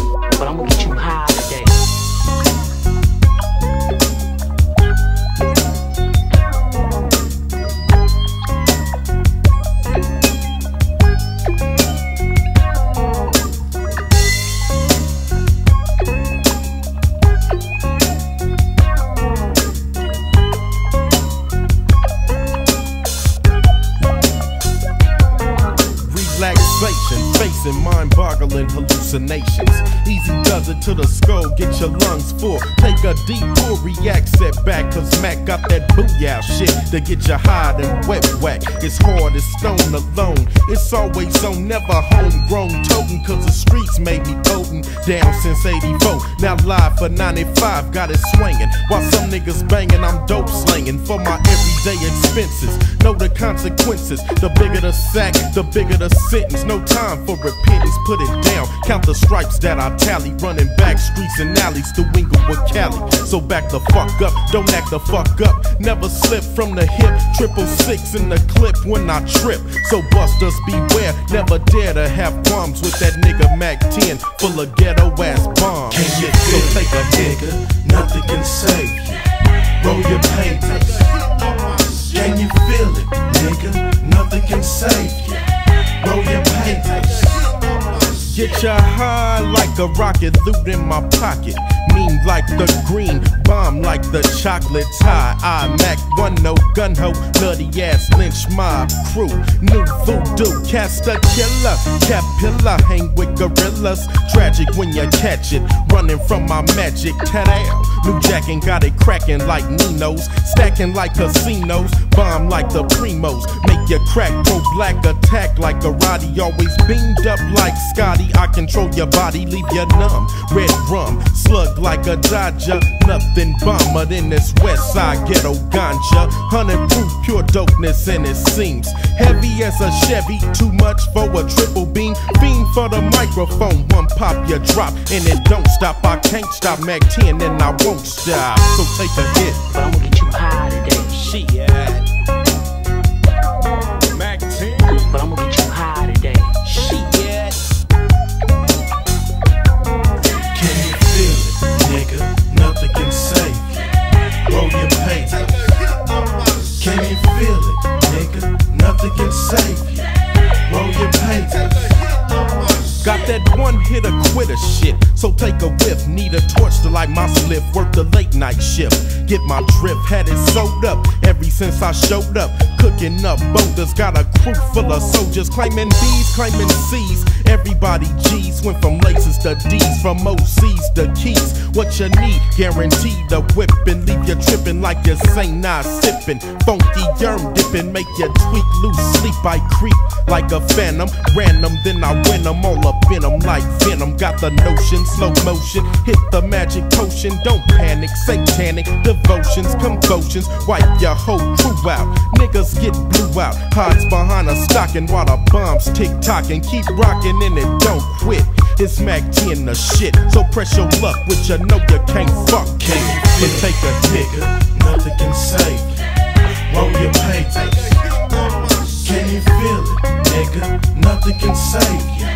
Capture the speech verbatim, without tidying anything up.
but I'ma get you high today. Relaxation, facing mind-boggling hallucinations. Easy does it to the skull, get your lungs full. Take a deep pull, react, set back, cause Mac got that booyah shit to get you high and wet whack. It's hard as stone alone. It's always on, never homegrown toting, cause the streets made me potent. Down since eighty-four, now live for ninety-five, got it swinging. While some niggas banging, I'm dope slinging for my everyday expenses. Know the consequences, the bigger the sack, the bigger the sentence. No time for repentance, put it down. Count the stripes that I tally, running back streets and alleys through Inglewood, Cali. So back the fuck up, don't act the fuck up. Never slip from the hip, triple six in the clip when I trip. So busters beware, never dare to have bombs with that nigga Mac ten full of ghetto ass bombs. Can you feel so take a nigga, nothing can save you. Roll your papers. Can you feel it, nigga? Nothing can save you. Roll your papers. Get ya high like a rocket, loot in my pocket. Mean like the green, bomb like the chocolate tie. I Mac one no gun ho, nutty ass lynch mob crew. New voodoo, cast a killer, capilla, hang with gorillas. Tragic when you catch it, running from my magic. Ta-da! New Jack and got it cracking like Nino's, stacking like casinos, bomb like the Primos. Make your crack pro black attack like a Roddy, always beamed up like Scotty. I control your body, leave you numb. Red rum, slug like a Dodger, nothing bomber than this west side ghetto ganja. Hundred proof pure dopeness and it seems heavy as a Chevy, too much for a triple beam. Fiend for the microphone, one pop you drop and it don't stop. I can't stop Mac ten and I won't stop. So take a hit, But I'ma get you high today. Shit, Mac ten, But I'ma get you high today. shit. Can you feel it, nigga? Nothing can save you. Roll your papers. Can you feel it, nigga? Nothing can save you. Roll your papers. Got that one hitter quitter shit, so take a whiff. Need a torch to light my slip, work the late night shift. Get my drip, had it sewed up ever since I showed up. Cooking up boulders, got a crew full of soldiers. Claiming B's, claiming C's. Everybody G's, went from laces to D's, from O C's to keys. What you need, guaranteed a whipping. Leave you tripping like you say not sipping. Funky germ dipping, make you tweak, lose sleep. I creep like a phantom, random, then I win them all up in them like venom. Got the notion, slow motion, hit the magic potion. Don't panic, satanic devotions, convulsions, wipe your whole crew out. Niggas get blew out, hides behind a stocking while the bombs tick tock and keep rocking and it don't quit. It's Mac ten the shit, so press your luck with you know you can't fuck. Can you But feel take a it, hit. nigga? Nothing can save you. Roll your papers. Can you feel it, nigga? Nothing can save you.